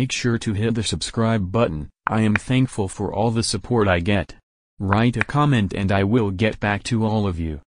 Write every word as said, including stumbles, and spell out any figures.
make sure to hit the subscribe button. I am thankful for all the support I get. Write a comment and I will get back to all of you.